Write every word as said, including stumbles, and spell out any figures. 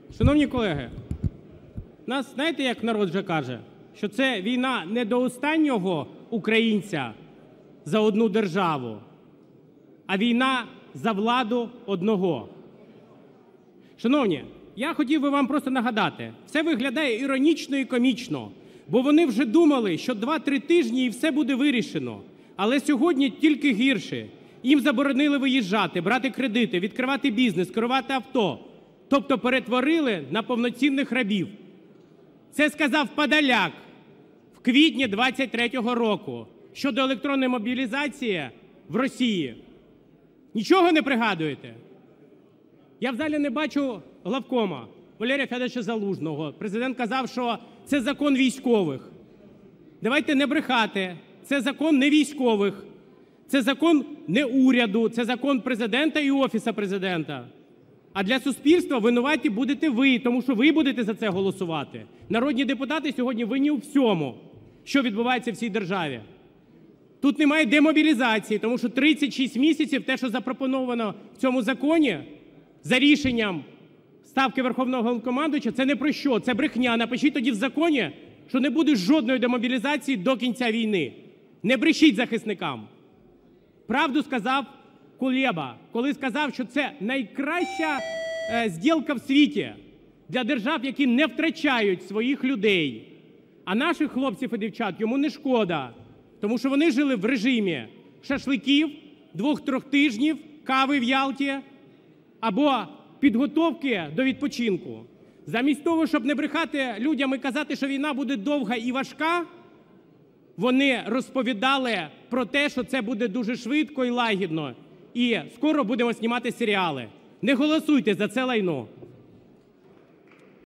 Шановні колеги, нас, знаєте, як народ вже каже, що це війна не до останнього українця за одну державу, а війна за владу одного. Шановні, я хотів би вам просто нагадати, це виглядає іронічно і комічно, бо вони вже думали, що два-три тижні і все буде вирішено. Але сьогодні тільки гірше. Їм заборонили виїжджати, брати кредити, відкривати бізнес, керувати авто. Тобто перетворили на повноцінних рабів. Це сказав Подоляк в квітні двадцять третього року щодо електронної мобілізації в Росії. Нічого не пригадуєте? Я в залі не бачу главкома Валерія Федоровича Залужного. Президент казав, що це закон військових. Давайте не брехати. Це закон не військових. Це закон не уряду. Це закон Президента і Офісу Президента. А для суспільства винуваті будете ви, тому що ви будете за це голосувати. Народні депутати сьогодні винні у всьому, що відбувається в цій державі. Тут немає демобілізації, тому що тридцять шість місяців, те, що запропоновано в цьому законі, за рішенням Ставки Верховного Головнокомандуюча, це не про що, це брехня. Напишіть тоді в законі, що не буде жодної демобілізації до кінця війни. Не брешіть захисникам. Правду сказав Кулеба, коли сказав, що це найкраща е, зділка в світі для держав, які не втрачають своїх людей. А наших хлопців і дівчат йому не шкода, тому що вони жили в режимі шашликів, двох-трьох тижнів, кави в Ялті або підготовки до відпочинку. Замість того, щоб не брехати людям і казати, що війна буде довга і важка, вони розповідали про те, що це буде дуже швидко і лагідно. І скоро будемо знімати серіали. Не голосуйте за це лайно.